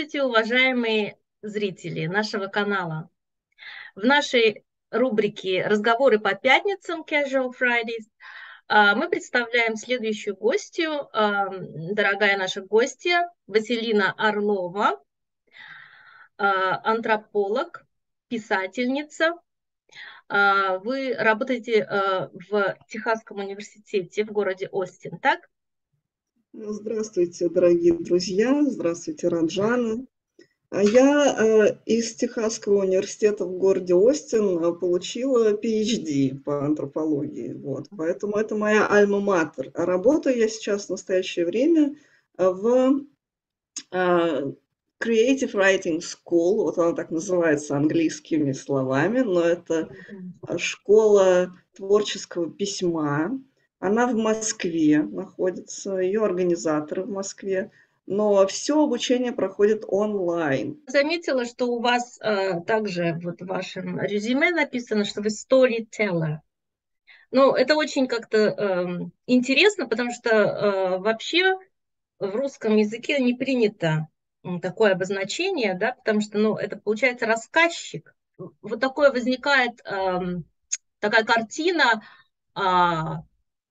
Здравствуйте, уважаемые зрители нашего канала. В нашей рубрике «Разговоры по пятницам» Casual Fridays мы представляем следующую гостью, дорогая наша гостья Василина Орлова, антрополог, писательница. Вы работаете в Техасском университете в городе Остин, так? Здравствуйте, дорогие друзья. Здравствуйте, Раджана. Я из Техасского университета в городе Остин получила PhD по антропологии. Вот, поэтому это моя альма-матер. А работаю я сейчас в настоящее время в Creative Writing School. Вот она так называется английскими словами, но это школа творческого письма. Она в Москве находится, ее организаторы в Москве, но все обучение проходит онлайн. Заметила, что у вас также вот в вашем резюме написано, что вы storyteller. Ну, это очень как-то интересно, потому что вообще в русском языке не принято такое обозначение, да, потому что, ну, это получается рассказчик. Вот такое возникает такая картина а,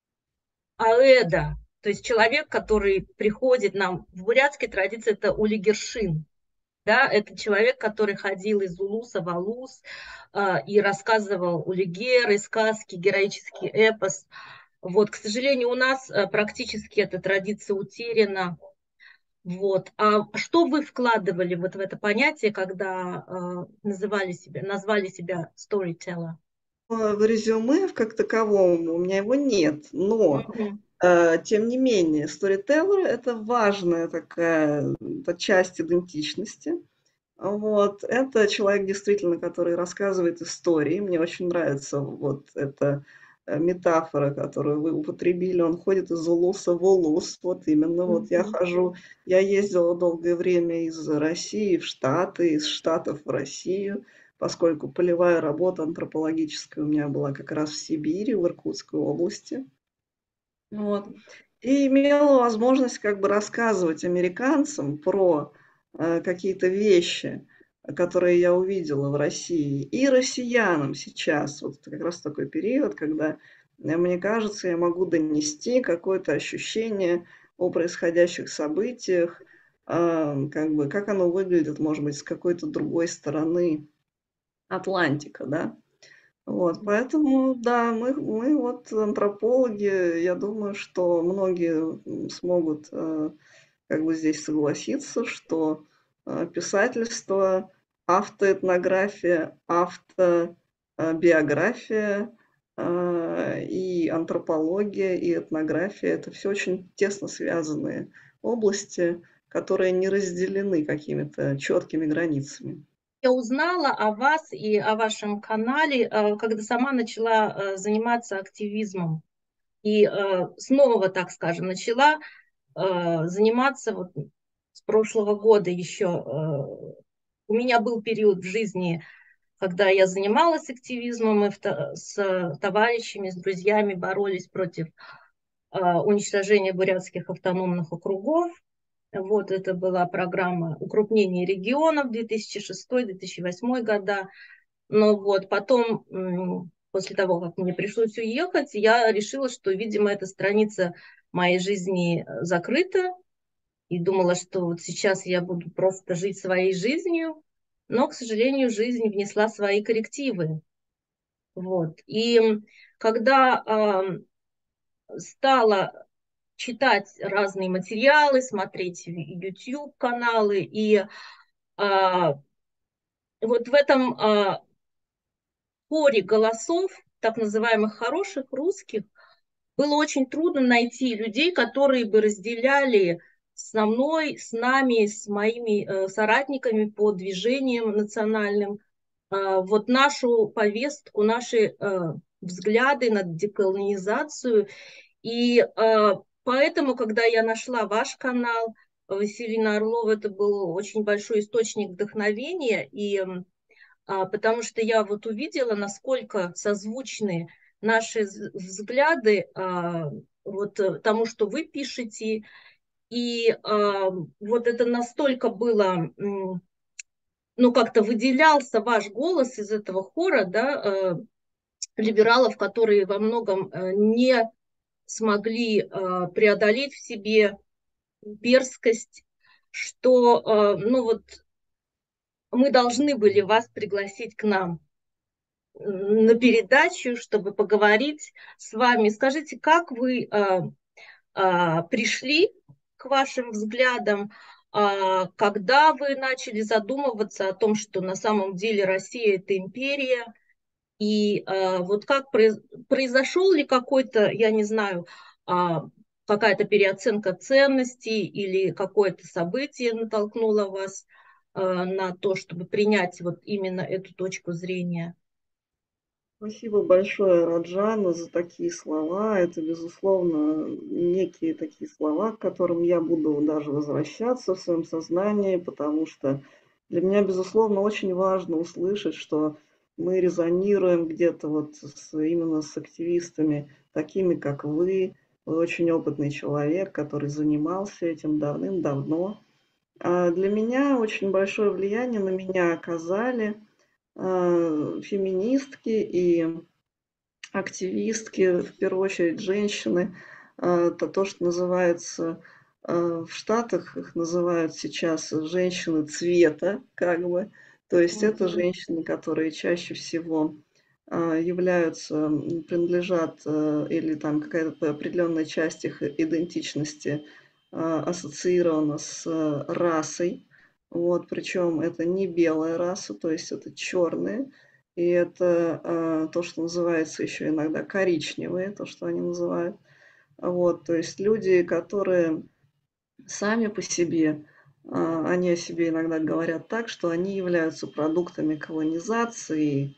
аэда, то есть человек, который приходит нам в бурятской традиции, это улигершин. Да, это человек, который ходил из Улуса в Алус и рассказывал улигеры, сказки, героический эпос. Вот, к сожалению, у нас практически эта традиция утеряна. Вот. А что вы вкладывали вот в это понятие, когда назвали себя storyteller? В резюме как таковом у меня его нет, но Мгм. тем не менее, storyteller — это важная такая часть идентичности. Вот. Это человек, действительно, который рассказывает истории. Мне очень нравится вот эта метафора, которую вы употребили. Он ходит из улуса в улус. Вот именно. Вот я Мгм. хожу, я ездила долгое время из России в Штаты, из Штатов в Россию, поскольку полевая работа антропологическая у меня была как раз в Сибири, в Иркутской области. Вот. И имела возможность как бы рассказывать американцам про какие-то вещи, которые я увидела в России, и россиянам сейчас. Вот это как раз такой период, когда, мне кажется, я могу донести какое-то ощущение о происходящих событиях, как бы, как оно выглядит, может быть, с какой-то другой стороны Атлантика, да. Вот, поэтому, да, мы вот антропологи, я думаю, что многие смогут как бы здесь согласиться, что писательство, автоэтнография, автобиография и антропология, и этнография — это все очень тесно связанные области, которые не разделены какими-то четкими границами. Я узнала о вас и о вашем канале, когда сама начала заниматься активизмом. И снова, так скажем, начала заниматься вот с прошлого года еще. У меня был период в жизни, когда я занималась активизмом, и с товарищами, с друзьями боролись против уничтожения бурятских автономных округов. Вот это была программа укрупнения регионов 2006-2008 года. Но вот потом, после того, как мне пришлось уехать, я решила, что, видимо, эта страница моей жизни закрыта, и думала, что вот сейчас я буду просто жить своей жизнью, но, к сожалению, жизнь внесла свои коррективы. Вот. И когда стала читать разные материалы, смотреть YouTube-каналы, и а, вот в этом хоре голосов, так называемых хороших русских, было очень трудно найти людей, которые бы разделяли со мной, с нами, с моими соратниками по движениям национальным вот нашу повестку, наши взгляды на деколонизацию. И поэтому, когда я нашла ваш канал, Василина Орлова, это был очень большой источник вдохновения, и потому что я вот увидела, насколько созвучны наши взгляды вот тому, что вы пишете, И вот это настолько было, ну, как-то выделялся ваш голос из этого хора, да, либералов, которые во многом не смогли преодолеть в себе имперскость, что, ну, вот мы должны были вас пригласить к нам на передачу, чтобы поговорить с вами. Скажите, как вы пришли к вашим взглядам, когда вы начали задумываться о том, что на самом деле Россия – это империя, и вот как произошел ли какой-то, я не знаю, какая-то переоценка ценностей или какое-то событие натолкнуло вас на то, чтобы принять вот именно эту точку зрения? Спасибо большое, Раджана, за такие слова. Это, безусловно, некие такие слова, к которым я буду даже возвращаться в своем сознании, потому что для меня, безусловно, очень важно услышать, что мы резонируем где-то вот именно с активистами, такими как вы. Вы очень опытный человек, который занимался этим давным-давно. Для меня очень большое влияние на меня оказали феминистки и активистки, в первую очередь женщины. Это то, что называется, в Штатах их называют сейчас женщины цвета, как бы. То есть это Мгм. женщины, которые чаще всего являются, принадлежат или там какая-то определенная часть их идентичности ассоциирована с расой. Вот, причем это не белая раса, то есть это черные. И это, то, что называется еще иногда коричневые, то, что они называют. Вот, то есть люди, которые сами по себе, они о себе иногда говорят так, что они являются продуктами колонизации,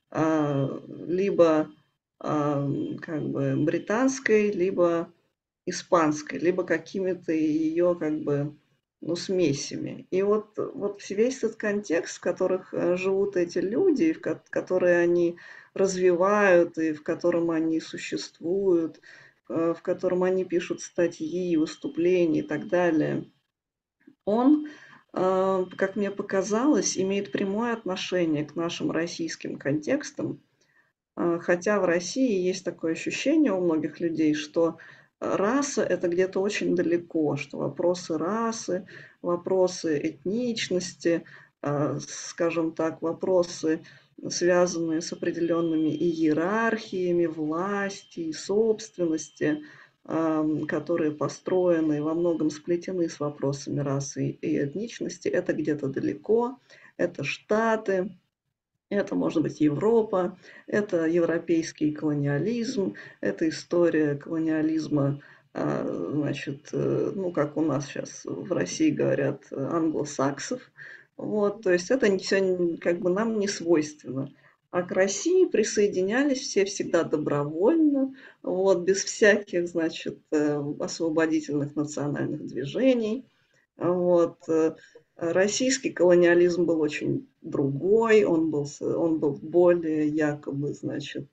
либо, как бы британской, либо испанской, либо какими-то ее как бы, ну, смесями. И вот весь этот контекст, в которых живут эти люди, и которые они развивают, и в котором они существуют, в котором они пишут статьи, выступления и так далее, он, как мне показалось, имеет прямое отношение к нашим российским контекстам. Хотя в России есть такое ощущение у многих людей, что раса – это где-то очень далеко, что вопросы расы, вопросы этничности, скажем так, вопросы, связанные с определенными иерархиями власти и собственности, которые построены и во многом сплетены с вопросами расы и этничности, это где-то далеко, это Штаты. Это может быть Европа, это европейский колониализм, это история колониализма, значит, ну, как у нас сейчас в России говорят, англосаксов. Вот, то есть это все как бы нам не свойственно. А к России присоединялись все всегда добровольно, вот, без всяких, значит, освободительных национальных движений. Вот. Российский колониализм был очень другой, он был более якобы, значит,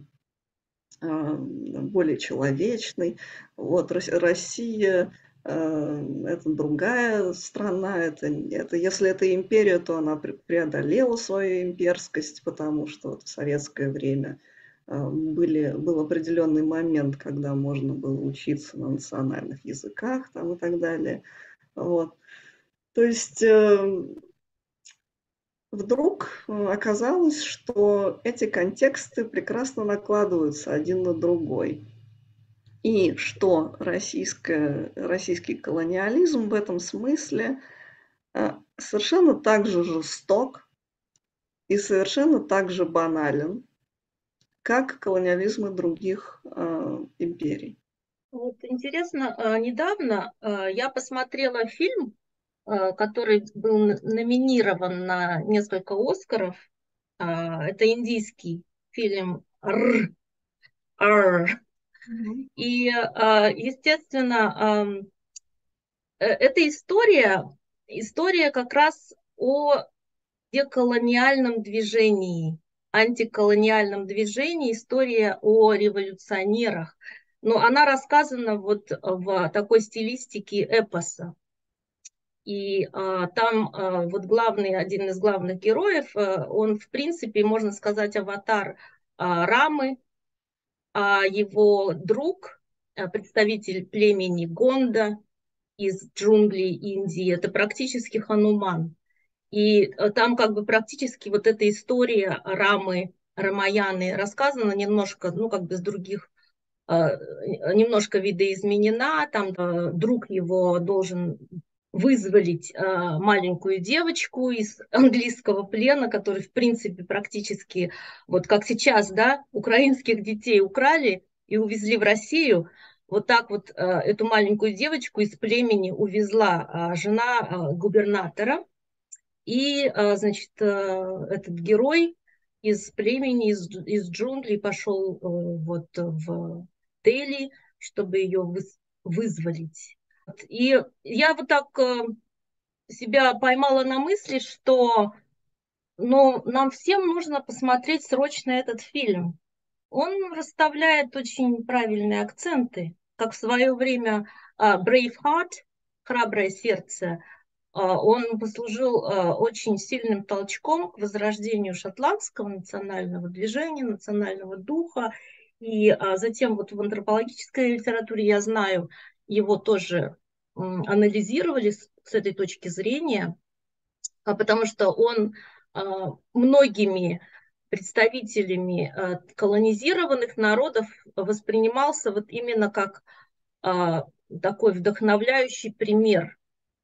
более человечный. Вот. Россия это другая страна, это, если это империя, то она преодолела свою имперскость, потому что вот в советское время был определенный момент, когда можно было учиться на национальных языках там, и так далее. Вот. То есть вдруг оказалось, что эти контексты прекрасно накладываются один на другой. И что российский колониализм в этом смысле совершенно так же жесток и совершенно так же банален, как колониализмы других империй. Вот интересно, недавно я посмотрела фильм, который был номинирован на несколько Оскаров. Это индийский фильм «Р». Мгм. И, естественно, эта история как раз о деколониальном движении, антиколониальном движении, история о революционерах. но она рассказана вот в такой стилистике эпоса. И там вот один из главных героев, он, в принципе, можно сказать, аватар Рамы, а его друг, представитель племени Гонда из джунглей Индии, это практически Хануман. И там как бы практически вот эта история Рамы, Рамаяны рассказана немножко, ну как бы с других, немножко видоизменена. Там друг его должен вызволить маленькую девочку из английского плена, который, в принципе, практически, вот как сейчас, да, украинских детей украли и увезли в Россию. Вот так вот эту маленькую девочку из племени увезла жена губернатора. И, значит, этот герой из племени, из джунглей пошел вот в Дели, чтобы ее вызволить. И я вот так себя поймала на мысли, что ну, нам всем нужно посмотреть срочно этот фильм. Он расставляет очень правильные акценты, как в свое время Braveheart, «Храброе сердце», он послужил очень сильным толчком к возрождению шотландского национального движения, национального духа. И затем вот в антропологической литературе, я знаю, его тоже анализировали с этой точки зрения, потому что он многими представителями колонизированных народов воспринимался вот именно как такой вдохновляющий пример.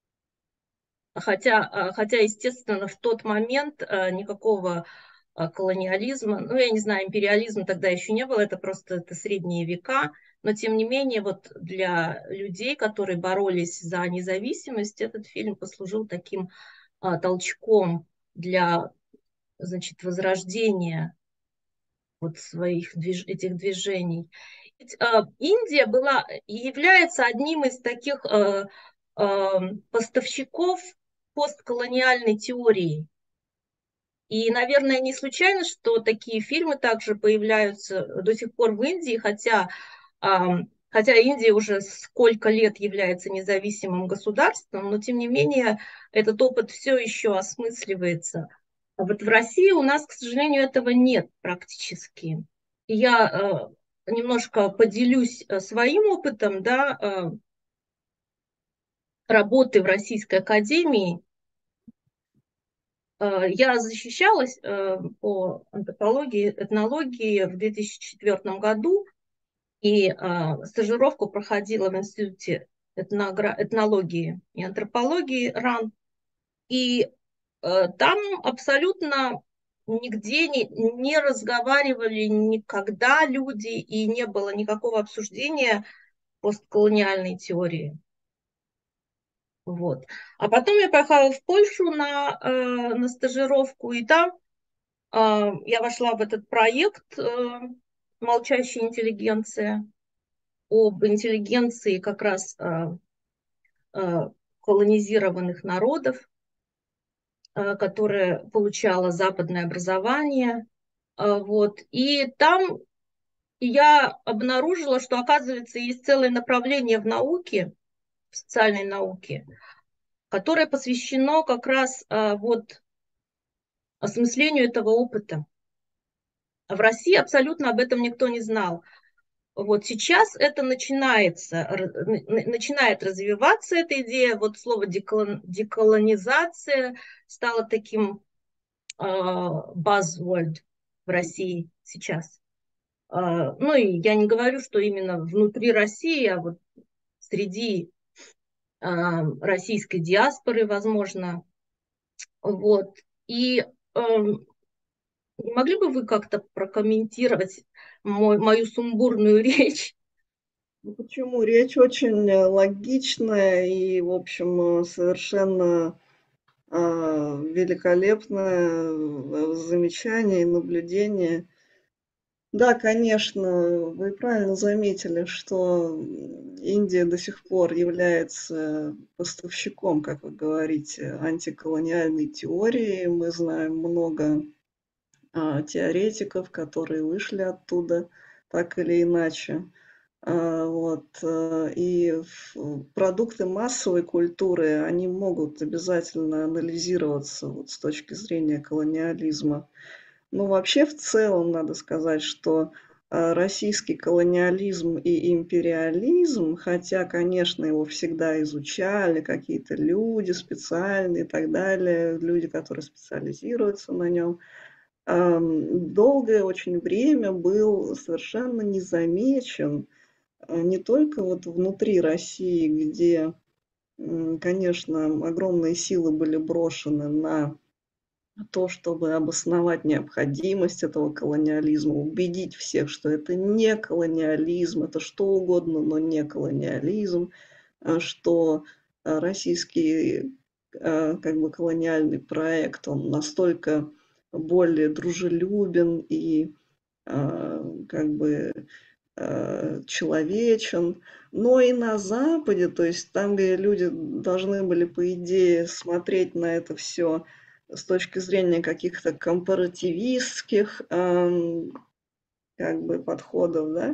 Хотя, естественно, в тот момент никакого колониализма, ну, я не знаю, империализма тогда еще не было, это средние века, но тем не менее, вот для людей, которые боролись за независимость, этот фильм послужил таким толчком для, значит, возрождения вот этих движений. Индия была и является одним из таких поставщиков постколониальной теории. И, наверное, не случайно, что такие фильмы также появляются до сих пор в Индии, хотя Индия уже сколько лет является независимым государством, но тем не менее этот опыт все еще осмысливается. А вот в России у нас, к сожалению, этого нет практически. И я немножко поделюсь своим опытом, да, работы в Российской академии. Я защищалась по антропологии, этнологии в 2004 году, и стажировку проходила в Институте этнологии и антропологии РАН. И там абсолютно нигде не разговаривали никогда люди, и не было никакого обсуждения постколониальной теории. Вот. А потом я поехала в Польшу на стажировку, и там я вошла в этот проект «Молчащая интеллигенция», об интеллигенции как раз колонизированных народов, которая получала западное образование. Вот. И там я обнаружила, что, оказывается, есть целое направление в науке, в социальной науке, которое посвящено как раз вот осмыслению этого опыта. В России абсолютно об этом никто не знал. Вот сейчас это начинает развиваться, эта идея. Вот слово деколонизация стало таким buzzword в России сейчас. Ну и я не говорю, что именно внутри России, а вот среди российской диаспоры, возможно. Вот. И не могли бы вы как-то прокомментировать мою сумбурную речь? Ну, почему? Речь очень логичная и, в общем, совершенно великолепное замечание и наблюдение. Да, конечно, вы правильно заметили, что Индия до сих пор является поставщиком, как вы говорите, антиколониальной теории. Мы знаем много теоретиков, которые вышли оттуда так или иначе. Продукты массовой культуры, они могут обязательно анализироваться вот с точки зрения колониализма. Ну, вообще, в целом, надо сказать, что российский колониализм и империализм, хотя, конечно, его всегда изучали какие-то люди специальные и так далее, люди, которые специализируются на нем, долгое очень время был совершенно не замечен не только вот внутри России, где, конечно, огромные силы были брошены на то, чтобы обосновать необходимость этого колониализма, убедить всех, что это не колониализм, это что угодно, но не колониализм, что российский как бы колониальный проект, он настолько более дружелюбен и как бы человечен, но и на Западе, то есть там, где люди должны были, по идее, смотреть на это все с точки зрения каких-то компаративистских как бы подходов, да,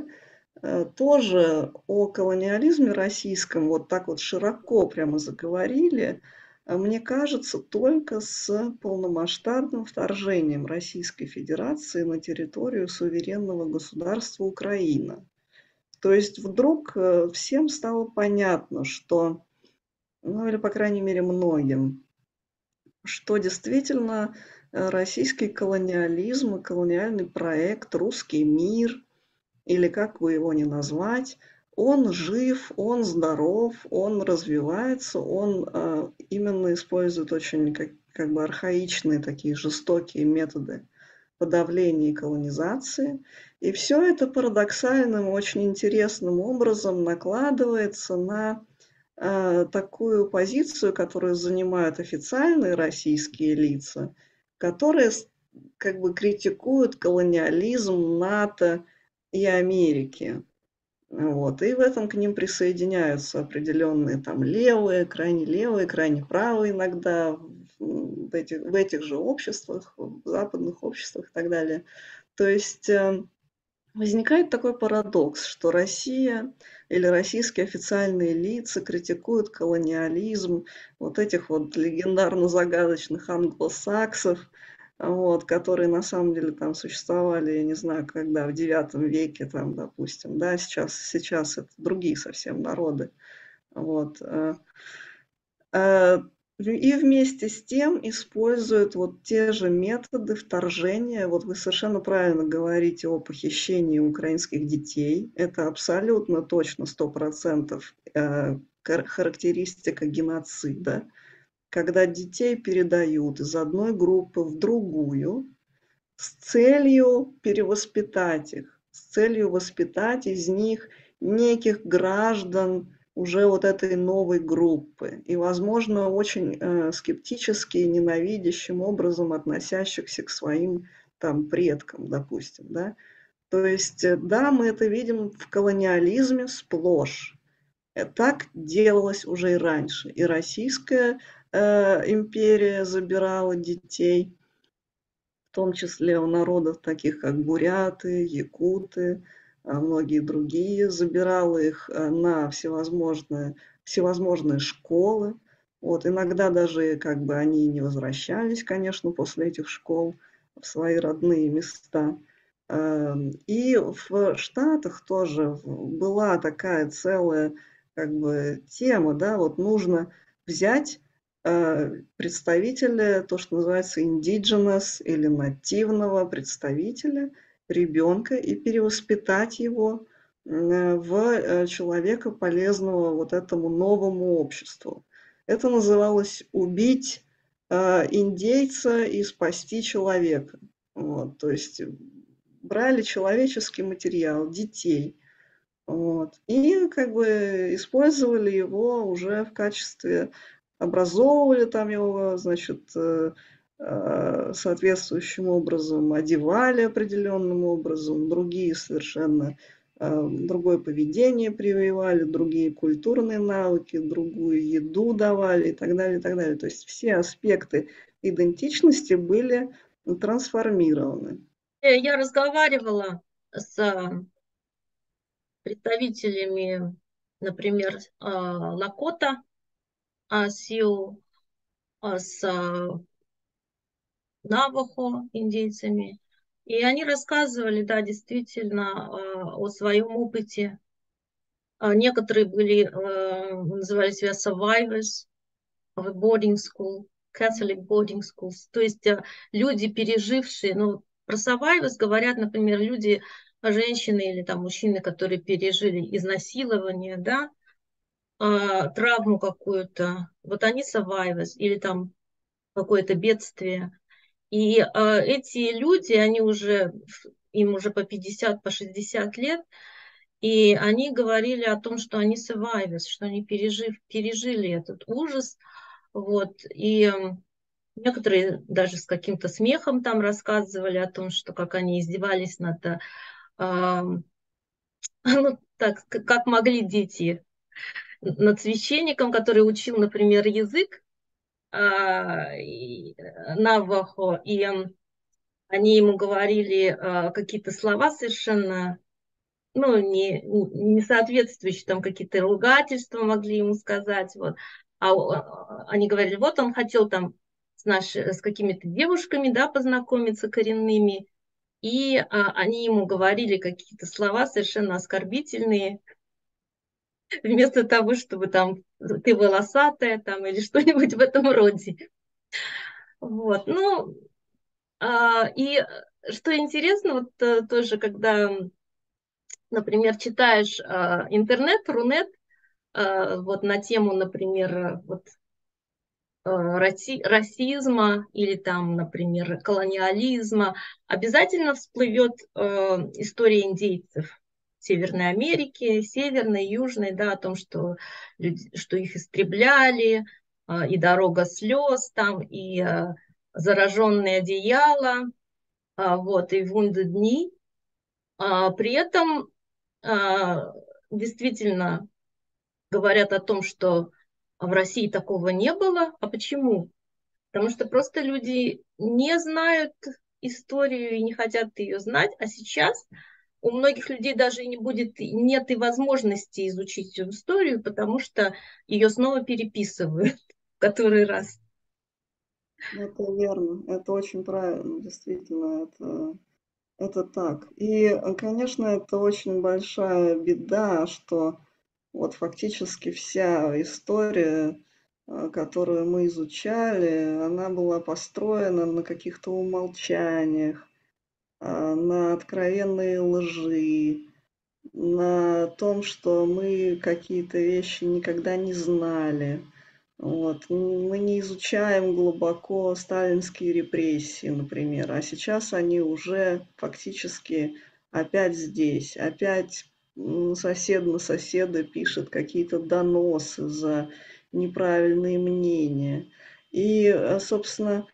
тоже о колониализме российском вот так вот широко прямо заговорили, мне кажется, только с полномасштабным вторжением Российской Федерации на территорию суверенного государства Украина. То есть вдруг всем стало понятно, что, ну или по крайней мере многим, что действительно российский колониализм и колониальный проект «Русский мир», или как вы его ни назвать, он жив, он здоров, он развивается, он именно использует очень как бы архаичные такие жестокие методы подавления и колонизации. И все это парадоксальным, очень интересным образом накладывается на такую позицию, которую занимают официальные российские лица, которые как бы критикуют колониализм НАТО и Америки. Вот. И в этом к ним присоединяются определенные там левые, крайне правые иногда в этих же обществах, в западных обществах и так далее. То есть возникает такой парадокс, что Россия или российские официальные лица критикуют колониализм вот этих вот легендарно-загадочных англосаксов, вот, которые на самом деле там существовали, я не знаю, когда, в IX веке, там, допустим, да, сейчас это другие совсем народы. Вот. Э, и вместе с тем используют вот те же методы вторжения. Вот вы совершенно правильно говорите о похищении украинских детей. Это абсолютно точно 100% характеристика геноцида, когда детей передают из одной группы в другую с целью перевоспитать их, с целью воспитать из них неких граждан уже вот этой новой группы. И, возможно, очень скептически и ненавидящим образом относящихся к своим там предкам, допустим, да. То есть, да, мы это видим в колониализме сплошь. Так делалось уже и раньше. И Российская империя забирала детей, в том числе у народов таких как буряты, якуты, многие другие, забирала их на всевозможные школы. Вот, иногда даже как бы они не возвращались, конечно, после этих школ в свои родные места. И в Штатах тоже была такая целая как бы тема, да, вот нужно взять представителя, то, что называется indigenous или нативного представителя ребенка и перевоспитать его в человека, полезного вот этому новому обществу. Это называлось «убить индейца и спасти человека». Вот, то есть брали человеческий материал, детей, вот, и как бы использовали его уже в качестве, образовывали там его, значит, соответствующим образом, одевали определенным образом, другие совершенно другое поведение прививали, другие культурные навыки, другую еду давали и так далее, и так далее. То есть все аспекты идентичности были трансформированы. Я разговаривала с представителями, например, Лакота, Сиу, с Навахо индейцами. И они рассказывали, да, действительно, о своем опыте. Некоторые были, называли себя survivors of a boarding school, Catholic boarding schools. То есть люди, пережившие, ну, про survivors говорят, например, люди, женщины или там мужчины, которые пережили изнасилование, да, травму какую-то, вот они survivors, или там какое-то бедствие. И эти люди, они уже, им уже по 50, по 60 лет, и они говорили о том, что они survivors, что они пережили этот ужас. Вот. И некоторые даже с каким-то смехом там рассказывали о том, что как они издевались над, ну, так, как могли дети, над священником, который учил, например, язык Навахо, и они ему говорили какие-то слова совершенно, ну, не соответствующие, там какие-то ругательства могли ему сказать, вот. Они говорили, вот он хотел там с какими-то девушками, да, познакомиться коренными, и они ему говорили какие-то слова совершенно оскорбительные, вместо того, чтобы там ты волосатая там или что-нибудь в этом роде. Вот, ну, и что интересно, вот тоже, когда, например, читаешь интернет, Рунет, вот на тему, например, вот расизма или там, например, колониализма, обязательно всплывет история индейцев Северной Америки, Северной, Южной, да, о том, что, что их истребляли, и дорога слез там, и зараженные одеяла, вот, и вунды дни. При этом действительно говорят о том, что в России такого не было. А почему? Потому что просто люди не знают историю и не хотят ее знать. А сейчас у многих людей даже и не будет, нет и возможности изучить эту историю, потому что ее снова переписывают в который раз. Это верно, это очень правильно, действительно, это так. И, конечно, это очень большая беда, что вот фактически вся история, которую мы изучали, она была построена на каких-то умолчаниях, на откровенной лжи, на том, что мы какие-то вещи никогда не знали. Вот. Мы не изучаем глубоко сталинские репрессии, например, а сейчас они уже фактически опять здесь, опять сосед на соседа пишет какие-то доносы за неправильные мнения. И, собственно,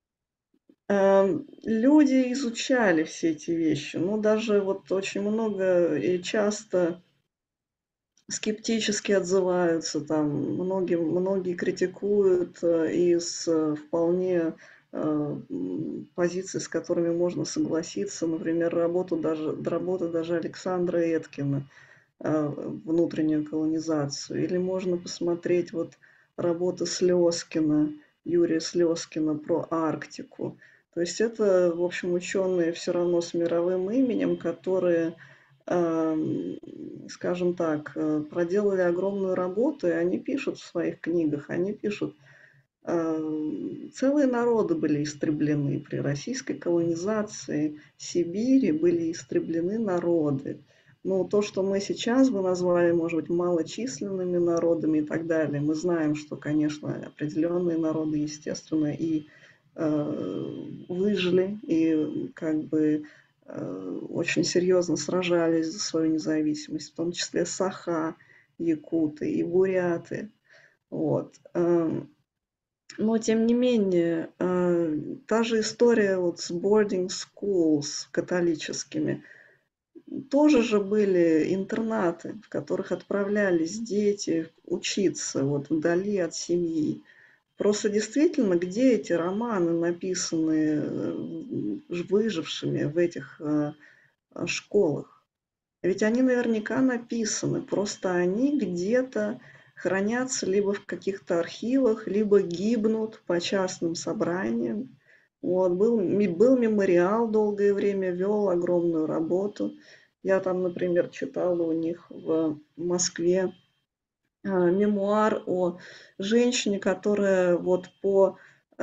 люди изучали все эти вещи. Ну, даже вот очень много и часто скептически отзываются, там многие критикуют из вполне позиций, с которыми можно согласиться. Например, работа даже Александра Эткина «Внутреннюю колонизацию». Или можно посмотреть вот работы Слезкина, Юрия Слезкина про Арктику. То есть это, в общем, ученые все равно с мировым именем, которые, скажем так, проделали огромную работу, и они пишут в своих книгах, они пишут, целые народы были истреблены при российской колонизации Сибири, были истреблены народы. Ну, то, что мы сейчас бы назвали, может быть, малочисленными народами и так далее, мы знаем, что, конечно, определенные народы, естественно, и выжили, и как бы очень серьезно сражались за свою независимость, в том числе саха, якуты и буряты. Вот. Но, тем не менее, та же история вот с boarding schools католическими. Тоже же были интернаты, в которых отправлялись дети учиться вот вдали от семьи. Просто действительно, где эти романы, написанные выжившими в этих школах? Ведь они наверняка написаны, просто они где-то хранятся либо в каких-то архивах, либо гибнут по частным собраниям. Вот, был мемориал, долгое время вел огромную работу. Я там, например, читала у них в Москве мемуар о женщине, которая вот по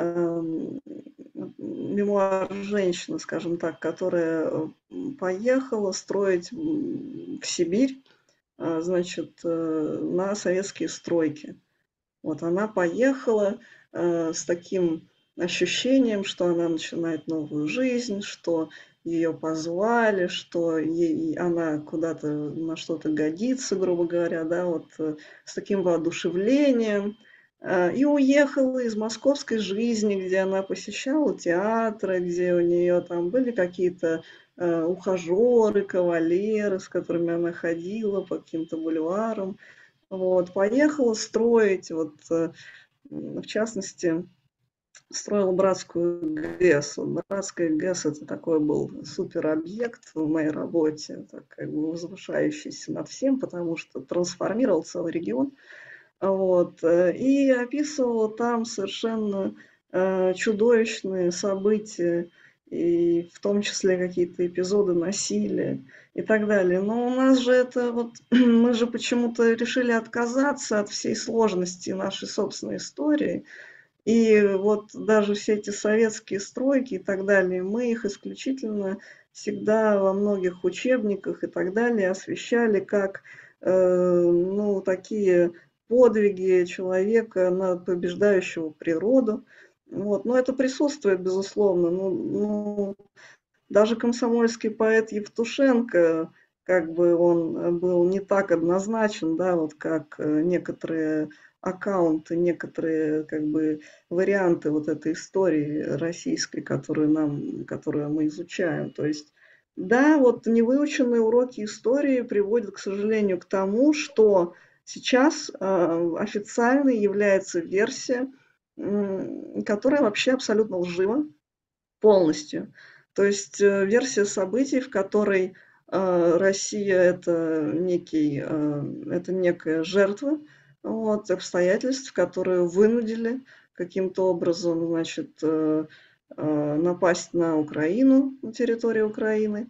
мемуар женщины, скажем так, которая поехала строить в Сибирь, значит, на советские стройки. Вот она поехала с таким ощущением, что она начинает новую жизнь, что ее позвали, что она куда-то на что-то годится, грубо говоря, да, вот с таким воодушевлением. И уехала из московской жизни, где она посещала театры, где у нее там были какие-то ухажеры, кавалеры, с которыми она ходила по каким-то бульварам. Вот, поехала строить, вот, в частности, строила Братскую ГЭС. Вот Братская ГЭС – это такой был суперобъект в моей работе, так как бы возвышающийся над всем, потому что трансформировал целый регион. Вот, и описывала там совершенно чудовищные события, и в том числе какие-то эпизоды насилия и так далее. Но у нас же это вот, мы же почему-то решили отказаться от всей сложности нашей собственной истории. И вот даже все эти советские стройки и так далее, мы их исключительно всегда во многих учебниках и так далее освещали как ну, такие подвиги человека, побеждающего природу. Вот. Но это присутствует, безусловно. Даже комсомольский поэт Евтушенко, как бы он был не так однозначен, да, вот как некоторые аккаунты, некоторые как бы варианты вот этой истории российской, которую мы изучаем. То есть, да, вот невыученные уроки истории приводят, к сожалению, к тому, что сейчас официальной является версия, которая вообще абсолютно лжива полностью. То есть версия событий, в которой Россия это некая жертва вот, обстоятельств, которые вынудили каким-то образом, значит, напасть на Украину, на территорию Украины.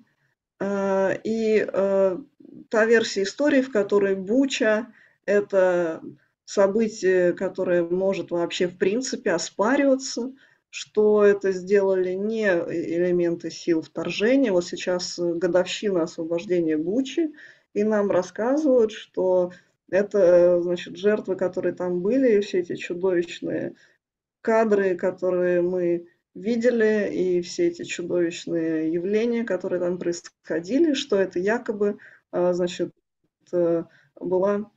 Та версия истории, в которой Буча – это событие, которое может вообще в принципе оспариваться, что это сделали не элементы сил вторжения. Вот сейчас годовщина освобождения Бучи, и нам рассказывают, что это, значит, жертвы, которые там были, и все эти чудовищные кадры, которые мы видели, и все эти чудовищные явления, которые там происходили, что это якобы, значит, была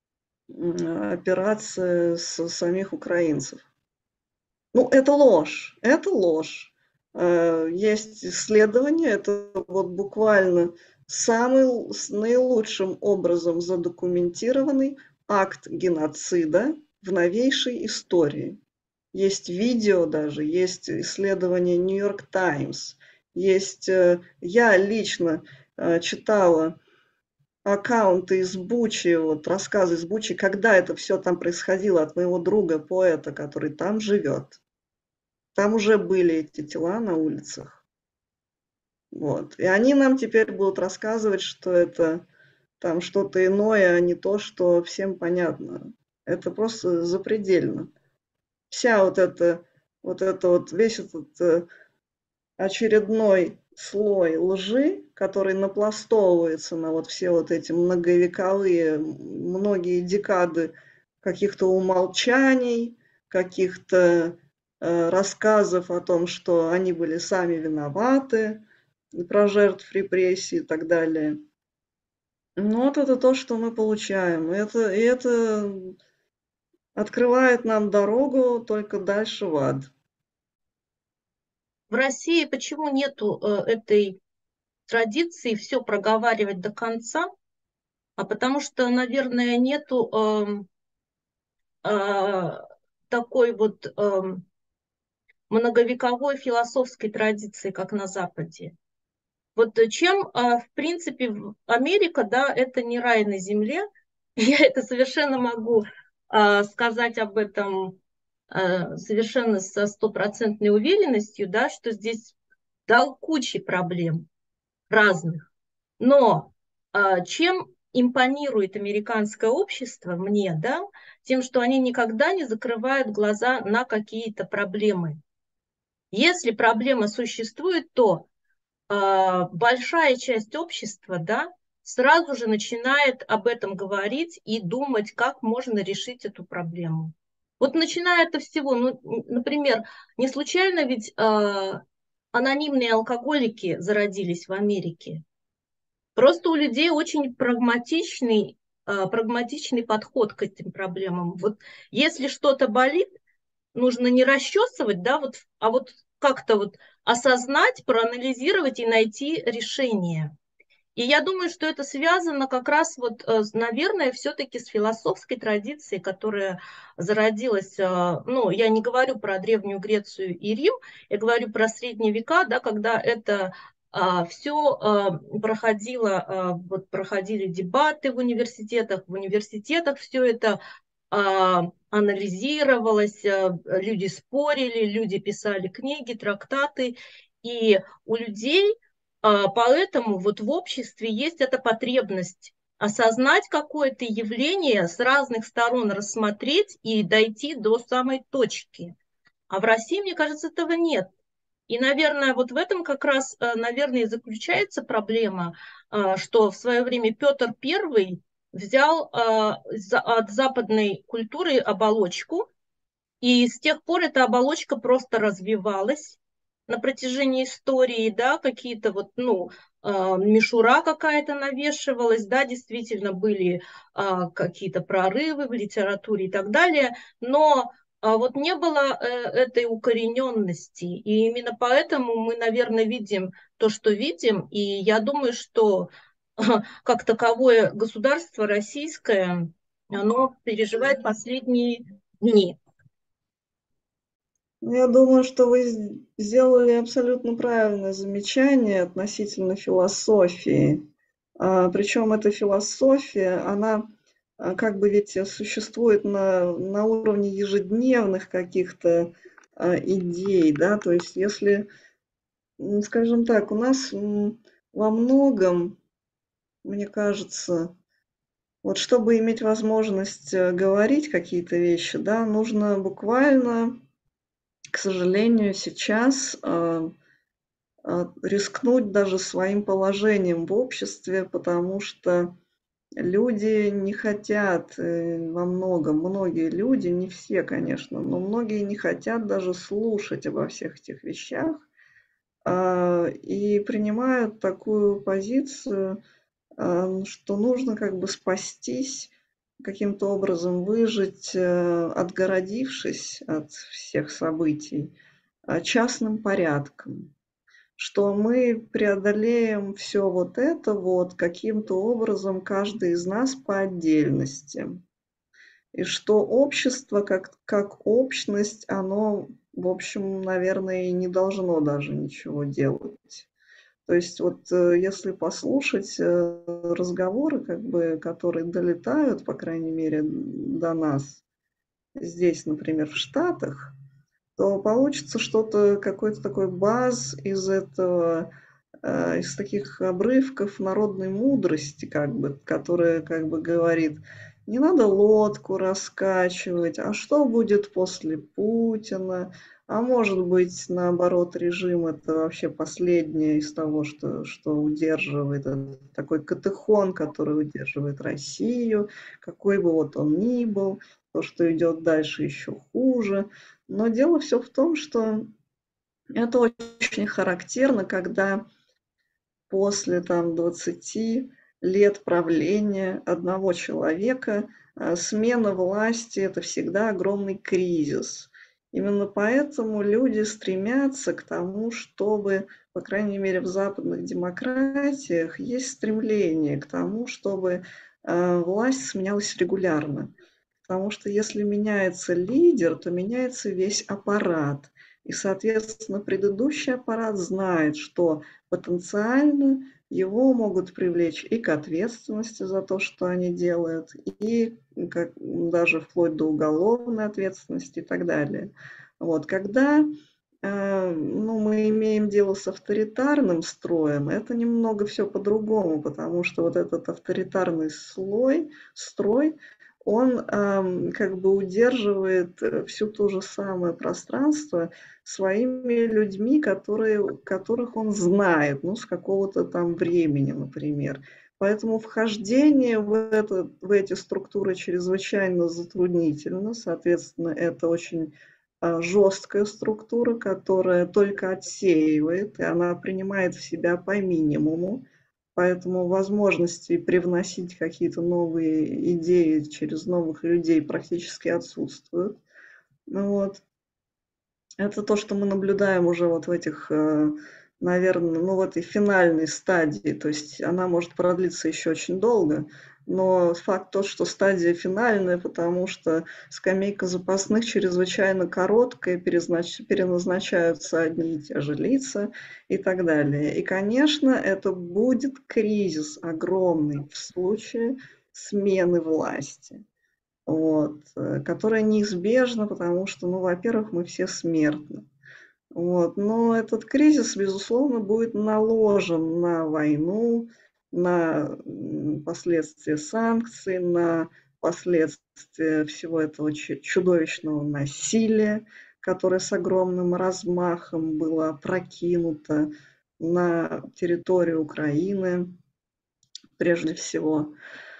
операция самих украинцев. Ну, это ложь, это ложь. Есть исследования, это вот буквально самый наилучшим образом задокументированный акт геноцида в новейшей истории. Есть видео даже, есть исследование Нью-Йорк Таймс, есть, я лично читала аккаунты из Бучи, вот рассказы из Бучи, когда это все там происходило от моего друга, поэта, который там живет. Там уже были эти тела на улицах. Вот. И они нам теперь будут рассказывать, что это там что-то иное, а не то, что всем понятно. Это просто запредельно. Вся весь этот очередной слой лжи, который напластовывается на вот все вот эти многовековые, многие декады каких-то умолчаний, каких-то рассказов о том, что они были сами виноваты, про жертв репрессий и так далее. Ну вот это то, что мы получаем. И это открывает нам дорогу только дальше в ад. В России почему нету этой традиции все проговаривать до конца? А потому что, наверное, нету такой вот многовековой философской традиции, как на Западе. Вот чем, в принципе, Америка, да, это не рай на земле. Я это совершенно могу сказать об этом совершенно со стопроцентной уверенностью, да, что здесь дал кучи проблем разных. Но чем импонирует американское общество мне, да, тем, что они никогда не закрывают глаза на какие-то проблемы. Если проблема существует, то большая часть общества, да, сразу же начинает об этом говорить и думать, как можно решить эту проблему. Вот начиная от всего, ну, например, не случайно ведь анонимные алкоголики зародились в Америке. Просто у людей очень прагматичный подход к этим проблемам. Вот если что-то болит, нужно не расчесывать, да, вот, а вот как-то вот осознать, проанализировать и найти решение. И я думаю, что это связано как раз вот, наверное, все-таки с философской традицией, которая зародилась, ну, я не говорю про Древнюю Грецию и Рим, я говорю про средние века, да, когда это все проходило, вот проходили дебаты в университетах все это анализировалось, люди спорили, люди писали книги, трактаты, и у людей поэтому вот в обществе есть эта потребность осознать какое-то явление, с разных сторон рассмотреть и дойти до самой точки. А в России, мне кажется, этого нет. И, наверное, вот в этом как раз, наверное, и заключается проблема, что в свое время Петр I взял от западной культуры оболочку, и с тех пор эта оболочка просто развивалась на протяжении истории, да, какие-то вот, ну, мишура какая-то навешивалась, да, действительно были какие-то прорывы в литературе и так далее, но вот не было этой укорененности, и именно поэтому мы, наверное, видим то, что видим, и я думаю, что как таковое государство российское, оно переживает последние дни. Ну, я думаю, что вы сделали абсолютно правильное замечание относительно философии. Причем эта философия, она как бы ведь существует на уровне ежедневных каких-то идей, да, то есть если, скажем так, у нас во многом, мне кажется, вот чтобы иметь возможность говорить какие-то вещи, да, нужно буквально, к сожалению, сейчас рискнуть даже своим положением в обществе, потому что люди не хотят во многом, многие люди, не все, конечно, но многие не хотят даже слушать обо всех этих вещах и принимают такую позицию, что нужно как бы спастись, каким-то образом выжить, отгородившись от всех событий, частным порядком. Что мы преодолеем все вот это вот каким-то образом, каждый из нас по отдельности. И что общество как общность, оно, в общем, наверное, и не должно даже ничего делать. То есть вот, если послушать, разговоры, как бы, которые долетают, по крайней мере, до нас здесь, например, в Штатах, то получится что-то, какой-то такой баз из этого, из таких обрывков народной мудрости, как бы, которая как бы говорит: не надо лодку раскачивать, а что будет после Путина, а может быть, наоборот, режим это вообще последнее из того, что удерживает, это такой катехон, который удерживает Россию, какой бы вот он ни был, то, что идет дальше, еще хуже. Но дело все в том, что это очень характерно, когда после там 20 лет правления одного человека смена власти – это всегда огромный кризис. Именно поэтому люди стремятся к тому, чтобы, по крайней мере, в западных демократиях есть стремление к тому, чтобы власть сменялась регулярно. Потому что если меняется лидер, то меняется весь аппарат. И, соответственно, предыдущий аппарат знает, что потенциально его могут привлечь и к ответственности за то, что они делают, и даже вплоть до уголовной ответственности и так далее. Вот, когда ну, мы имеем дело с авторитарным строем, это немного все по-другому, потому что вот этот авторитарный строй, он как бы удерживает всю то же самое пространство своими людьми, которых он знает, ну, с какого-то там времени, например. Поэтому вхождение в эти структуры чрезвычайно затруднительно, соответственно, это очень жесткая структура, которая только отсеивает, и она принимает в себя по минимуму. Поэтому возможности привносить какие-то новые идеи через новых людей практически отсутствуют. Ну вот. Это то, что мы наблюдаем уже вот в этих, наверное, ну, в этой финальной стадии. То есть она может продлиться еще очень долго, но факт тот, что стадия финальная, потому что скамейка запасных чрезвычайно короткая, переназначаются одни и те же лица и так далее. И, конечно, это будет кризис огромный в случае смены власти. Вот, которая неизбежна, потому что, ну, во-первых, мы все смертны. Вот, но этот кризис, безусловно, будет наложен на войну, на последствия санкций, на последствия всего этого чудовищного насилия, которое с огромным размахом было опрокинуто на территорию Украины, прежде всего.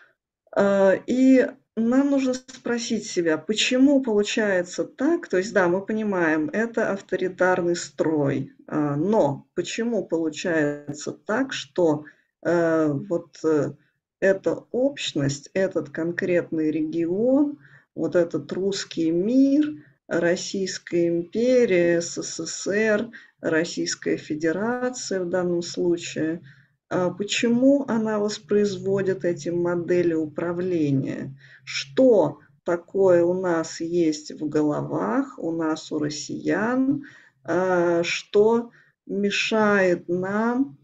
И нам нужно спросить себя, почему получается так? То есть, да, мы понимаем, это авторитарный строй, но почему получается так, что вот эта общность, этот конкретный регион, вот этот русский мир, Российская империя, СССР, Российская Федерация в данном случае – почему она воспроизводит эти модели управления? Что такое у нас есть в головах, у нас, у россиян, что мешает нам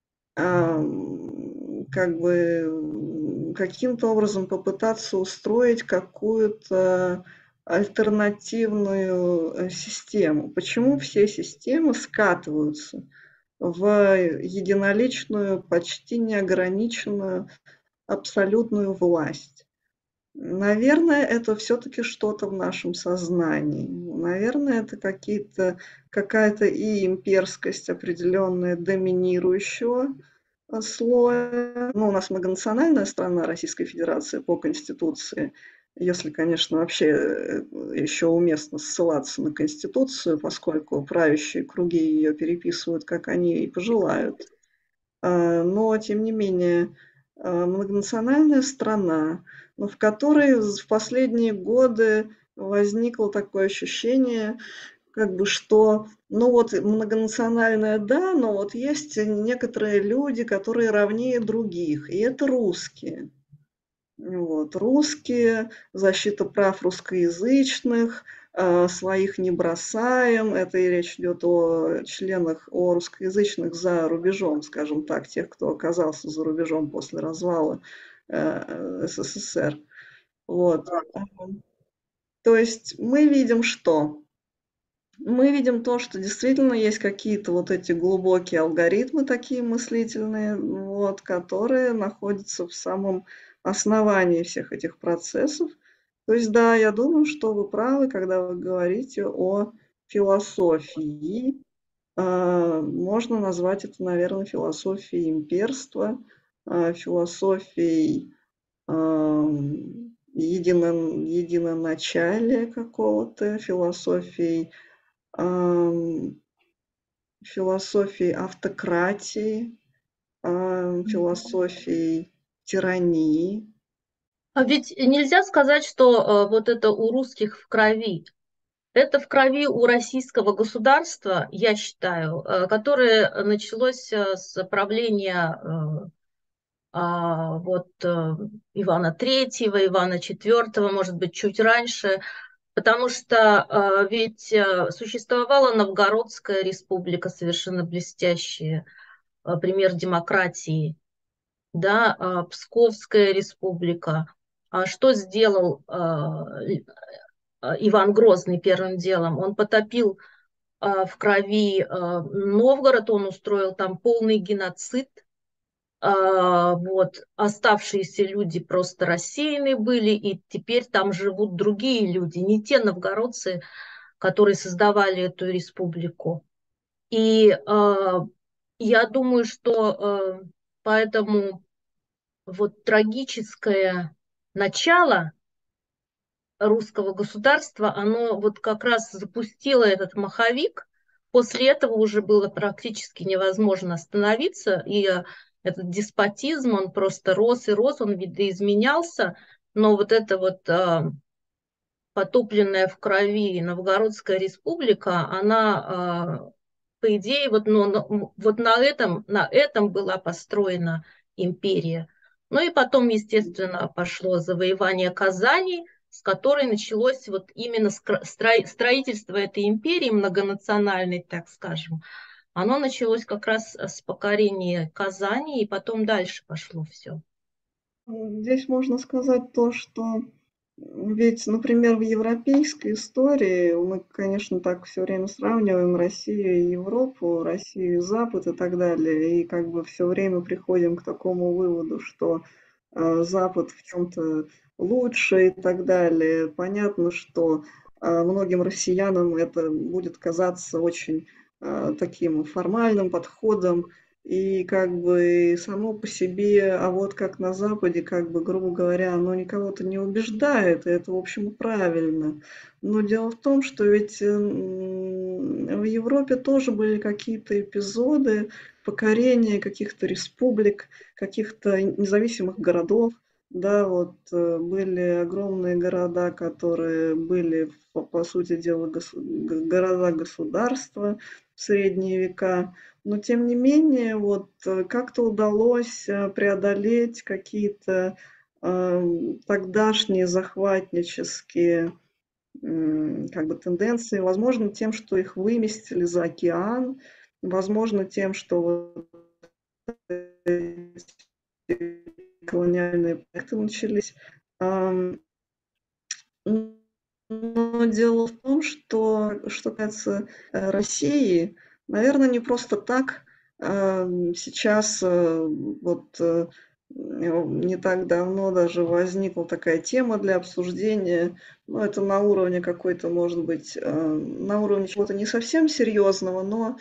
как бы каким-то образом попытаться устроить какую-то альтернативную систему? Почему все системы скатываются в единоличную, почти неограниченную абсолютную власть? Наверное, это все-таки что-то в нашем сознании. Наверное, это какая-то и имперскость определенная доминирующего слоя. Ну, у нас многонациональная страна, Российская Федерация по Конституции. Если, конечно, вообще еще уместно ссылаться на Конституцию, поскольку правящие круги ее переписывают, как они и пожелают. Но, тем не менее, многонациональная страна, но в которой в последние годы возникло такое ощущение, как бы что, ну вот многонациональная, да, но вот есть некоторые люди, которые равнее других, и это русские. Вот. Русские, защита прав русскоязычных, своих не бросаем. Это и речь идет о членах, о русскоязычных за рубежом, скажем так, тех, кто оказался за рубежом после развала СССР. Вот. То есть мы видим что? Мы видим то, что действительно есть какие-то вот эти глубокие алгоритмы, такие мыслительные, вот, которые находятся в самом основании всех этих процессов. То есть, да, я думаю, что вы правы, когда вы говорите о философии. Можно назвать это, наверное, философией имперства, философией единоначалия какого-то, философией философией автократии, философией тирании. А ведь нельзя сказать, что вот это у русских в крови. Это в крови у российского государства, я считаю, которое началось с правления вот Ивана Третьего, Ивана Четвертого, может быть, чуть раньше. Потому что ведь существовала Новгородская республика, совершенно блестящая, пример демократии, да, Псковская республика. А что сделал Иван Грозный первым делом? Он потопил в крови Новгород, он устроил там полный геноцид. Вот, оставшиеся люди просто рассеяны были, и теперь там живут другие люди, не те новгородцы, которые создавали эту республику. И я думаю, что поэтому вот трагическое начало русского государства, оно вот как раз запустило этот маховик. После этого уже было практически невозможно остановиться, и этот деспотизм, он просто рос и рос, он видоизменялся, но вот это вот потопленная в крови Новгородская республика, она, по идее, вот, вот на этом была построена империя. Ну и потом, естественно, пошло завоевание Казани, с которой началось вот именно строительство этой империи многонациональной, так скажем. Оно началось как раз с покорения Казани, и потом дальше пошло все. Здесь можно сказать то, что ведь, например, в европейской истории мы, конечно, так все время сравниваем Россию и Европу, Россию и Запад и так далее, и как бы все время приходим к такому выводу, что Запад в чем-то лучше и так далее. Понятно, что многим россиянам это будет казаться очень таким формальным подходом, и как бы само по себе, а вот как на Западе, как бы, грубо говоря, оно никого-то не убеждает, и это, в общем, правильно. Но дело в том, что ведь в Европе тоже были какие-то эпизоды покорения каких-то республик, каких-то независимых городов. Да, вот были огромные города, которые были, по сути дела, города-государства в средние века. Но тем не менее, вот как-то удалось преодолеть какие-то тогдашние захватнические как бы тенденции, возможно, тем, что их выместили за океан, возможно, тем, что вот эти колониальные проекты начались. Но дело в том, что касается России, наверное, не просто так сейчас вот не так давно даже возникла такая тема для обсуждения. Ну, это на уровне какой-то, может быть, на уровне чего-то не совсем серьезного, но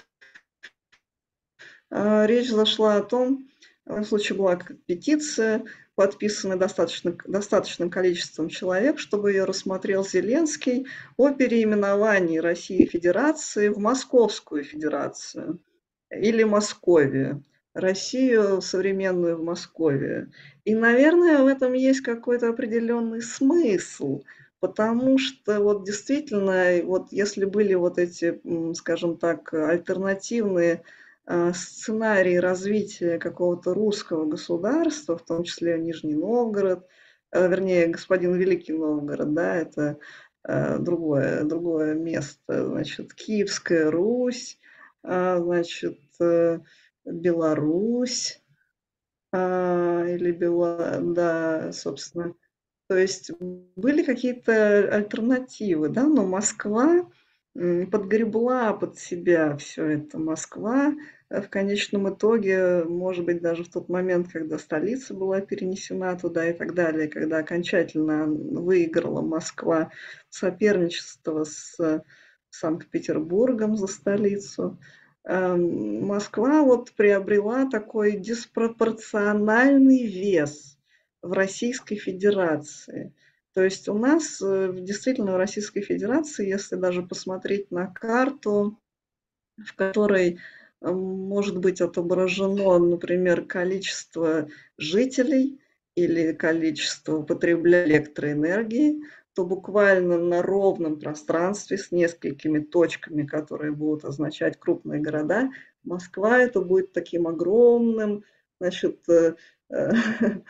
речь зашла о том, в этом случае была петиция, подписанная достаточным количеством человек, чтобы ее рассмотрел Зеленский, о переименовании России Федерации в Московскую Федерацию или Московию. Россию современную в Московию. И, наверное, в этом есть какой-то определенный смысл, потому что вот действительно, вот если были вот эти, скажем так, альтернативные сценарий развития какого-то русского государства, в том числе Нижний Новгород, вернее, господин Великий Новгород, да, это другое место, значит, Киевская Русь, значит, Беларусь, или да, собственно, то есть были какие-то альтернативы, да, но Москва подгребла под себя все это. Москва в конечном итоге, может быть, даже в тот момент, когда столица была перенесена туда и так далее, когда окончательно выиграла Москва соперничество с Санкт-Петербургом за столицу, Москва вот приобрела такой диспропорциональный вес в Российской Федерации. То есть у нас действительно в Российской Федерации, если даже посмотреть на карту, в которой может быть отображено, например, количество жителей или количество потребляемой электроэнергии, то буквально на ровном пространстве с несколькими точками, которые будут означать крупные города, Москва это будет таким огромным, значит,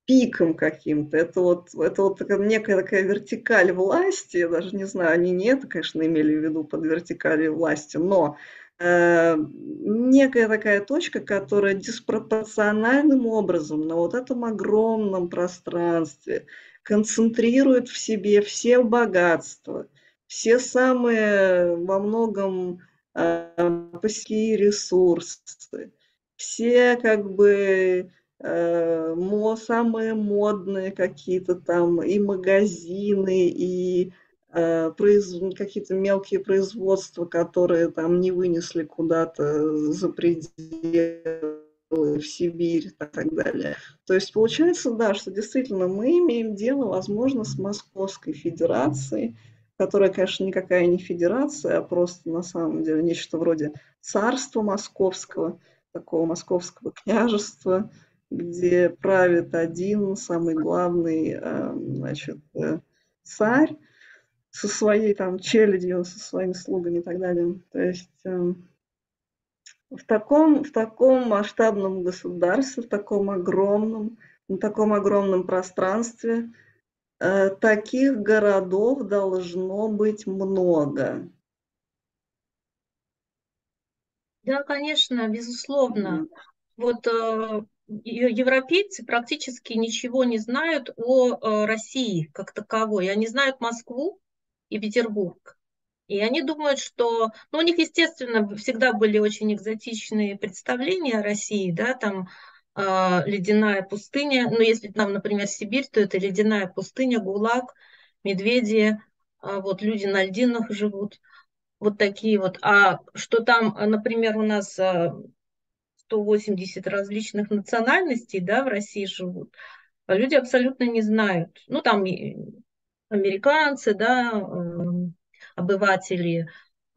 пиком каким-то. Это вот такая некая такая вертикаль власти. Я даже не знаю, они не это, конечно, имели в виду под вертикалью власти, но некая такая точка, которая диспропорциональным образом на вот этом огромном пространстве концентрирует в себе все богатства, все самые во многом плохие ресурсы, все как бы самые модные какие-то там и магазины, и какие-то мелкие производства, которые там не вынесли куда-то за пределы, в Сибирь и так далее. То есть получается, да, что действительно мы имеем дело, возможно, с Московской Федерацией, которая, конечно, никакая не федерация, а просто на самом деле нечто вроде царства московского, такого московского княжества, где правит один самый главный, значит, царь со своей там челядью, со своими слугами и так далее. То есть в таком масштабном государстве, на таком огромном пространстве таких городов должно быть много. Да, конечно, безусловно. Вот. Вот европейцы практически ничего не знают о России как таковой. Они знают Москву и Петербург. И они думают, что... Ну, у них, естественно, всегда были очень экзотичные представления о России, да, там ледяная пустыня. Ну, если там, например, Сибирь, то это ледяная пустыня, ГУЛАГ, медведи, вот люди на льдинах живут. Вот такие вот. А что там, например, у нас 180 различных национальностей, да, в России живут, а люди абсолютно не знают. Ну, там и американцы, да, обыватели,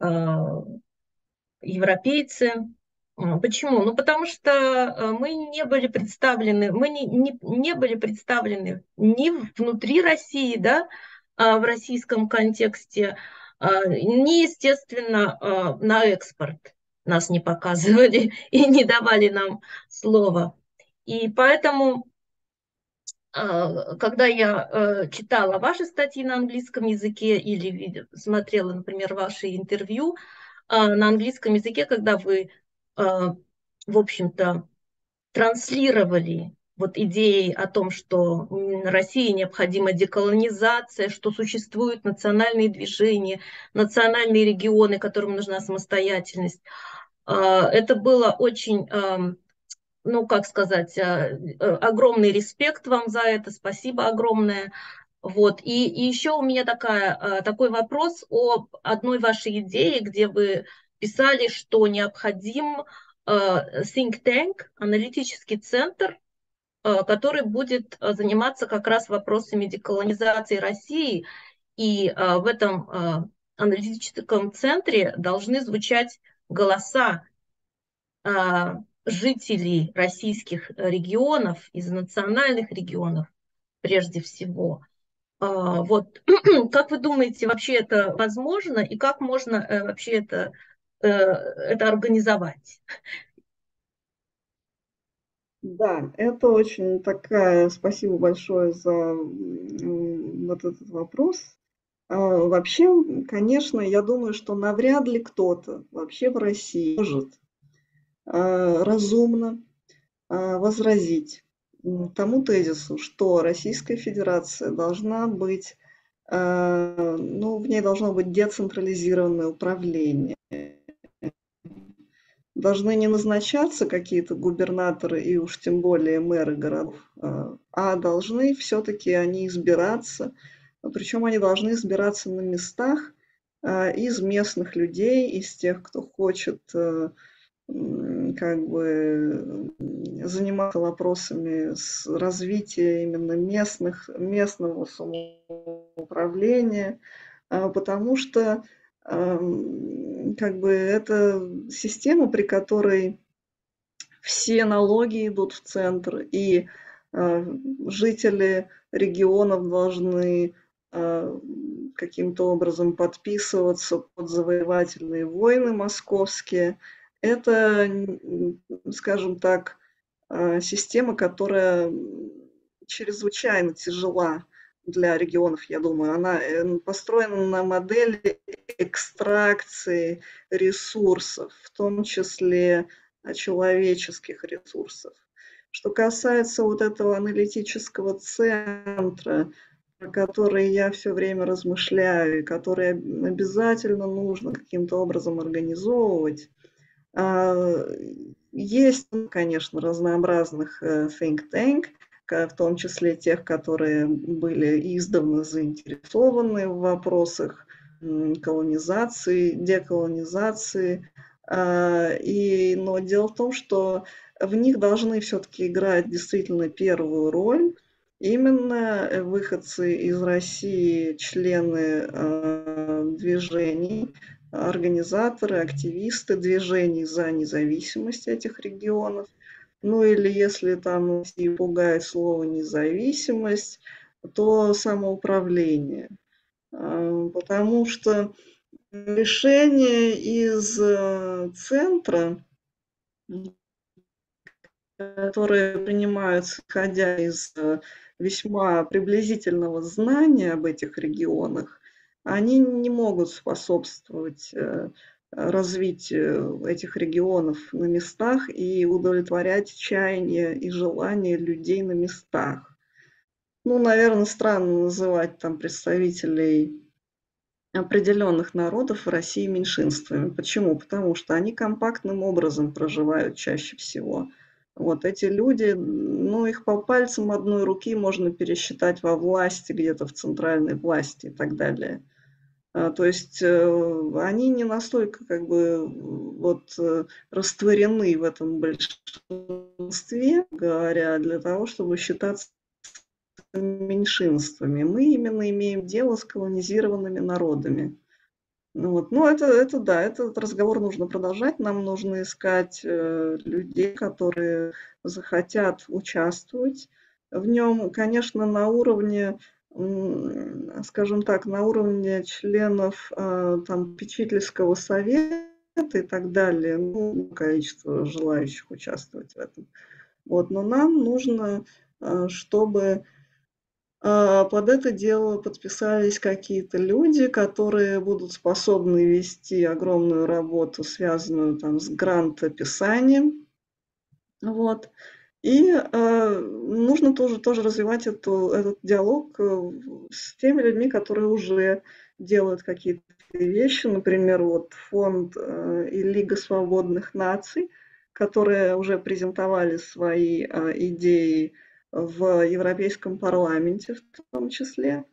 европейцы. Почему? Ну, потому что мы не были представлены, мы не были представлены ни внутри России, да, в российском контексте, ни, естественно, на экспорт нас не показывали и не давали нам слова. И поэтому, когда я читала ваши статьи на английском языке или смотрела, например, ваши интервью, на английском языке, когда вы, в общем-то, транслировали вот идеи о том, что России необходима деколонизация, что существуют национальные движения, национальные регионы, которым нужна самостоятельность. Это было очень, ну, как сказать, огромный респект вам за это, спасибо огромное. Вот. И еще у меня такой вопрос о одной вашей идее, где вы писали, что необходим think tank, аналитический центр, который будет заниматься как раз вопросами деколонизации России. И в этом аналитическом центре должны звучать голоса жителей российских регионов, из национальных регионов прежде всего. Вот как вы думаете, вообще это возможно и как можно вообще это организовать? Да, это очень такая, спасибо большое за вот этот вопрос. Вообще, конечно, я думаю, что навряд ли кто-то вообще в России может разумно возразить тому тезису, что Российская Федерация должна быть, ну, в ней должно быть децентрализированное управление. Должны не назначаться какие-то губернаторы и уж тем более мэры городов, а должны все-таки они избираться, причем они должны избираться на местах из местных людей, из тех, кто хочет как бы заниматься вопросами с развития именно местного самоуправления, потому что как бы это система, при которой все налоги идут в центр, и жители регионов должны каким-то образом подписываться под завоевательные войны московские. Это, скажем так, система, которая чрезвычайно тяжела для регионов, я думаю. Она построена на модели экстракции ресурсов, в том числе человеческих ресурсов. Что касается вот этого аналитического центра, про который я все время размышляю, и который обязательно нужно каким-то образом организовывать, а, есть, конечно, разнообразных think tank, в том числе тех, которые были издавна заинтересованы в вопросах колонизации, деколонизации. Но дело в том, что в них должны все-таки играть действительно первую роль именно выходцы из России, члены движений, организаторы, активисты движений за независимость этих регионов. Ну или если там и пугает слово независимость, то самоуправление. Потому что решения из центра, которые принимаются, исходя из весьма приблизительного знания об этих регионах, они не могут способствовать развитию этих регионов на местах и удовлетворять чаяния и желания людей на местах. Ну, наверное, странно называть там представителей определенных народов в России меньшинствами. Почему? Потому что они компактным образом проживают чаще всего. Вот эти люди, ну, их по пальцам одной руки можно пересчитать во власти, где-то в центральной власти и так далее. То есть они не настолько как бы вот растворены в этом большинстве, говоря, для того, чтобы считаться меньшинствами. Мы именно имеем дело с колонизированными народами. Ну вот. Ну, это да, этот разговор нужно продолжать. Нам нужно искать людей, которые захотят участвовать в нем. Конечно, на уровне, скажем так, на уровне членов там, попечительского совета и так далее, ну, количество желающих участвовать в этом. Вот. Но нам нужно, чтобы под это дело подписались какие-то люди, которые будут способны вести огромную работу, связанную там с грантописанием. Вот. И нужно тоже развивать этот диалог с теми людьми, которые уже делают какие-то вещи. Например, вот фонд и Лига свободных наций, которые уже презентовали свои идеи в Европейском парламенте в том числе,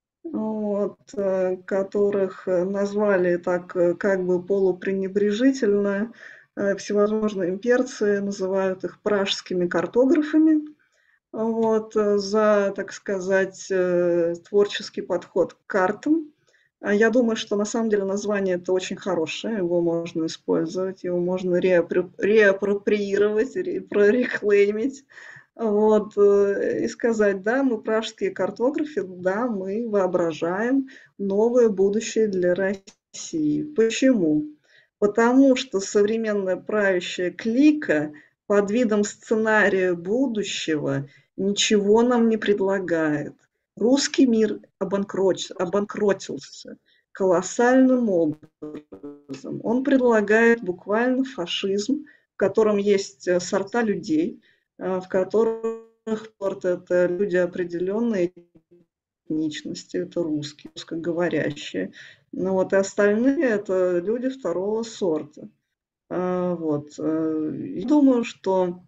вот, которых назвали так как бы полупренебрежительно всевозможные имперцы, называют их пражскими картографами, вот, за, так сказать, творческий подход к картам. Я думаю, что на самом деле название это очень хорошее, его можно использовать, его можно реапроприировать, прореклеймить. Вот, и сказать, да, мы пражские картографы, да, мы воображаем новое будущее для России. Почему? Потому что современная правящая клика под видом сценария будущего ничего нам не предлагает. Русский мир обанкротился колоссальным образом. Он предлагает буквально фашизм, в котором есть сорта людей, в которых это люди определенной этничности, это русские, русскоговорящие. Ну вот и остальные это люди второго сорта. Вот. Я думаю, что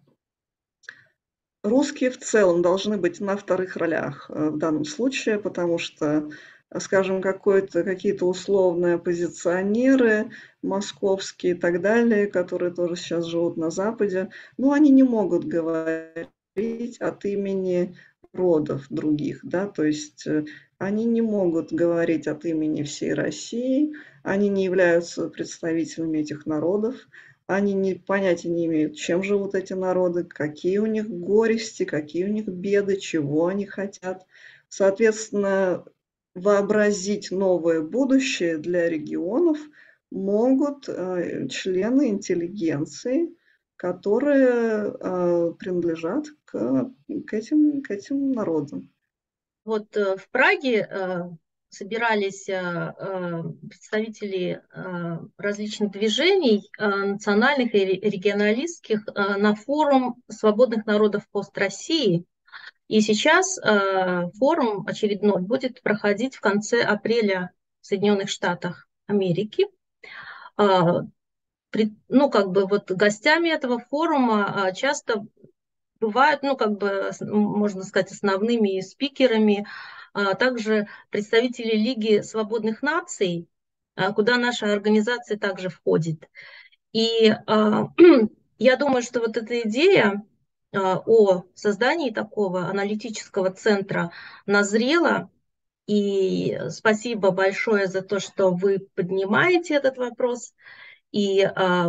русские в целом должны быть на вторых ролях в данном случае, потому что, скажем, какие-то условные оппозиционеры московские и так далее, которые тоже сейчас живут на Западе, ну, они не могут говорить от имени родов других, да, то есть они не могут говорить от имени всей России, они не являются представителями этих народов, они понятия не имеют, чем живут эти народы, какие у них горести, какие у них беды, чего они хотят. Соответственно, вообразить новое будущее для регионов могут члены интеллигенции, которые принадлежат к этим народам. Вот в Праге собирались представители различных движений, национальных и регионалистских, на форум свободных народов пост-России. И сейчас форум очередной будет проходить в конце апреля в Соединенных Штатах Америки. Ну, как бы вот гостями этого форума часто бывают, ну, как бы, можно сказать, основными спикерами, также представители Лиги свободных наций, куда наша организация также входит. И я думаю, что вот эта идея о создании такого аналитического центра назрела. И спасибо большое за то, что вы поднимаете этот вопрос. И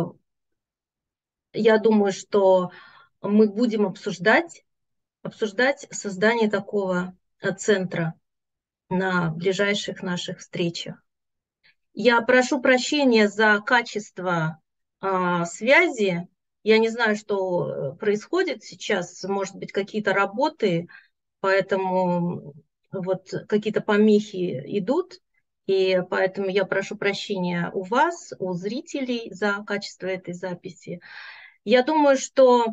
я думаю, что мы будем обсуждать создание такого центра на ближайших наших встречах. Я прошу прощения за качество связи. Я не знаю, что происходит сейчас, может быть, какие-то работы, поэтому вот какие-то помехи идут, и поэтому я прошу прощения у вас, у зрителей за качество этой записи. Я думаю, что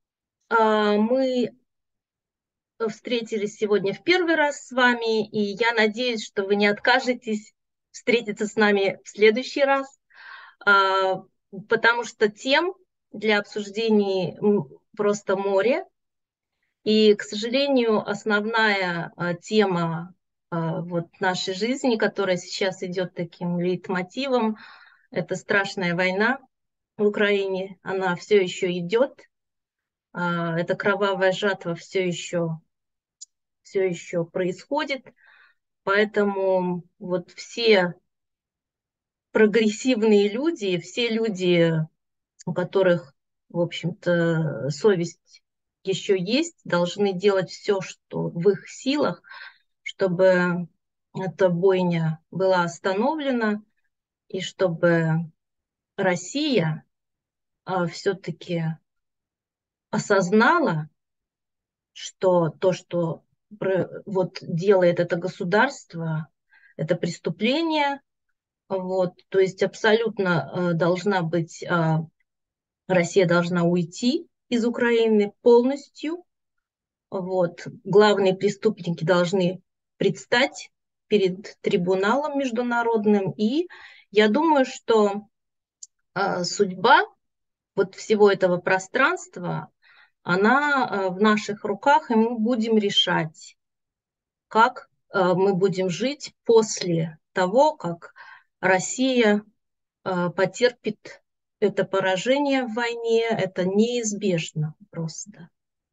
мы встретились сегодня в первый раз с вами, и я надеюсь, что вы не откажетесь встретиться с нами в следующий раз, потому что тем для обсуждений просто море. И, к сожалению, основная тема вот нашей жизни, которая сейчас идет таким лейтмотивом, это страшная война в Украине. Она все еще идет. Эта кровавая жатва все еще происходит. Поэтому вот все прогрессивные люди, все люди, у которых, в общем-то, совесть еще есть, должны делать все, что в их силах, чтобы эта бойня была остановлена и чтобы Россия все-таки осознала, что то, что вот делает это государство, это преступление. Вот, то есть абсолютно должна быть, Россия должна уйти из Украины полностью. Вот, главные преступники должны предстать перед трибуналом международным. И я думаю, что судьба вот всего этого пространства, она в наших руках, и мы будем решать, как мы будем жить после того, как Россия потерпит это поражение в войне, это неизбежно просто.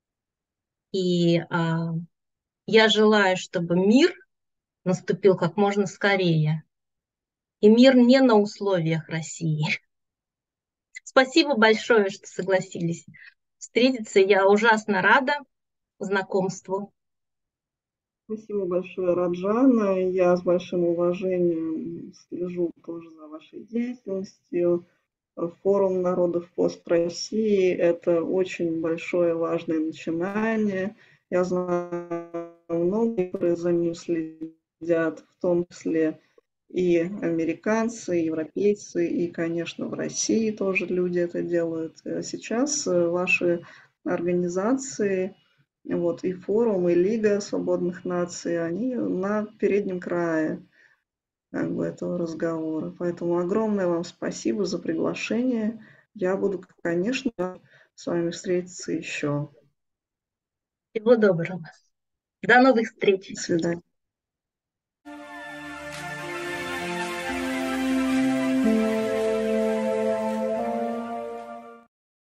И я желаю, чтобы мир наступил как можно скорее. И мир не на условиях России. Спасибо большое, что согласились встретиться. Я ужасно рада знакомству. Спасибо большое, Раджана. Я с большим уважением слежу тоже за вашей деятельностью. Форум народов пост России – это очень большое важное начинание. Я знаю, многие за ним следят, в том числе и американцы, и европейцы, и, конечно, в России тоже люди это делают. Сейчас ваши организации, вот, и форум, и Лига свободных наций, они на переднем крае как бы этого разговора. Поэтому огромное вам спасибо за приглашение. Я буду, конечно, с вами встретиться еще. Всего доброго. До новых встреч. До свидания.